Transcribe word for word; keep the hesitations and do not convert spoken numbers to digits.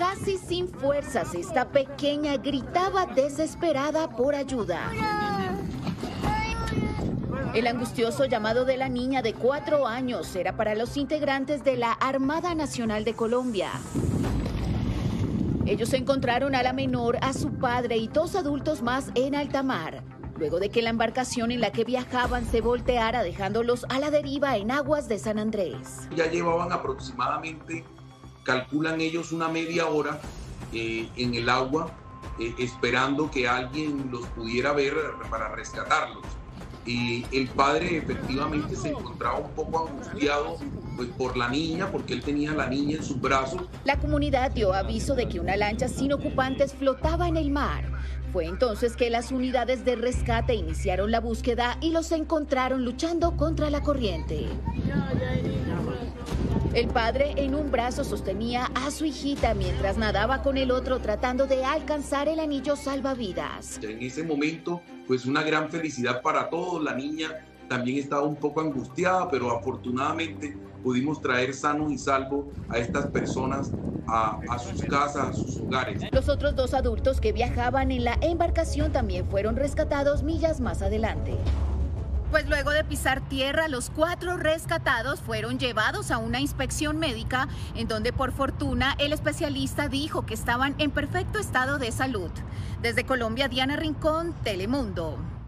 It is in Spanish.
Casi sin fuerzas, esta pequeña gritaba desesperada por ayuda. El angustioso llamado de la niña de cuatro años era para los integrantes de la Armada Nacional de Colombia. Ellos encontraron a la menor, a su padre y dos adultos más en alta mar, luego de que la embarcación en la que viajaban se volteara, dejándolos a la deriva en aguas de San Andrés. Ya llevaban aproximadamente, calculan ellos, una media hora eh, en el agua, eh, esperando que alguien los pudiera ver para rescatarlos. Y el padre efectivamente se encontraba un poco angustiado pues, por la niña, porque él tenía a la niña en sus brazos. La comunidad dio aviso de que una lancha sin ocupantes flotaba en el mar. Fue entonces que las unidades de rescate iniciaron la búsqueda y los encontraron luchando contra la corriente. El padre en un brazo sostenía a su hijita mientras nadaba con el otro tratando de alcanzar el anillo salvavidas. En ese momento, pues una gran felicidad para todos. La niña también estaba un poco angustiada, pero afortunadamente pudimos traer sanos y salvos a estas personas a, a sus casas, a sus hogares. Los otros dos adultos que viajaban en la embarcación también fueron rescatados millas más adelante. Pues luego de pisar tierra, los cuatro rescatados fueron llevados a una inspección médica, en donde por fortuna el especialista dijo que estaban en perfecto estado de salud. Desde Colombia, Diana Rincón, Telemundo.